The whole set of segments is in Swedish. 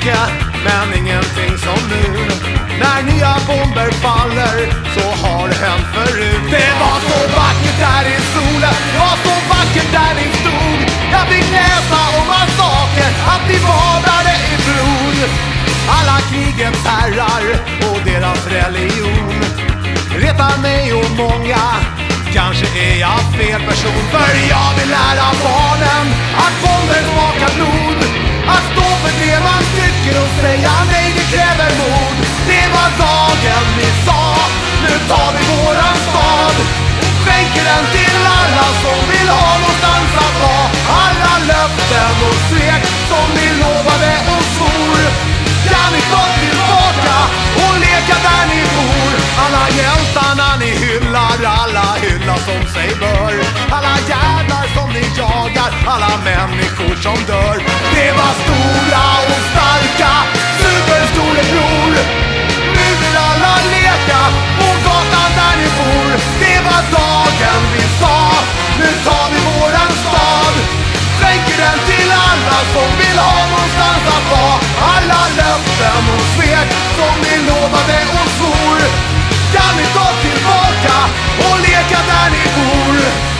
mycket, men ingenting som nu. När nya bomber faller så har det hänt förut. Det var så vackert där i solen, det var så vackert där ni stod. Jag fick läsa om massaker, att ni badade i blod. Alla krigets herrar och deras religion retar mig och många. Kanske är jag fel person, för jag vill lära barnen att bomber smakar blod. Att stå för det man tycker och säga nej, det kräver mod. Det var dagen vi sa, nu tar vi våran stad. Skänker den till alla som vill ha någonstans att vara. Alla löften och svek som ni lovade och svor. Kan ni ta tillbaka och leka där ni bor? Alla hjältarna ni hyllar, alla hyllar som sig bör. Alla jävlar som ni jagar, alla människor som dör. Det var stora och starka, superstorebror. Nu vill alla leka på gatan där ni bor. Det var dagen vi sa, nu tar vi våran stad. Skänker den till alla som vill ha någonstans att vara. Alla löften och svek som ni lovade och svor. Kan ni ta tillbaka och leka där ni bor?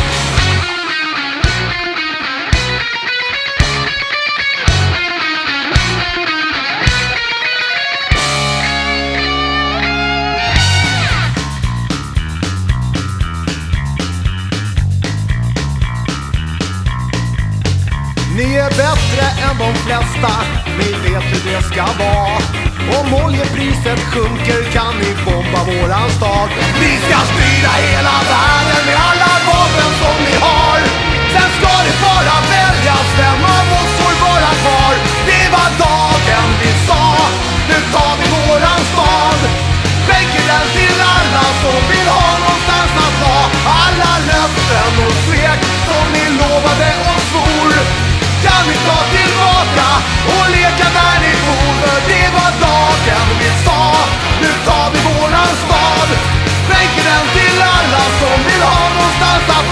Ni är bättre än de flesta, ni vet hur det ska vara. Om oljepriset sjunker kan ni bomba våran stad. Vi ska styra hela världen med alla vapen som ni har. Sen ska det bara väljas vem av oss får vara kvar. Det var dagen vi sa, nu tar vi våran stad. Skänker den till alla som vill ha någonstans att vara. Alla löften och svek som ni lovade och svor. Kan vi ta tillbaka och leka där ni bor? För det var dagen vi sa, nu tar vi våran stad. Skänker den till alla som vill ha någonstans att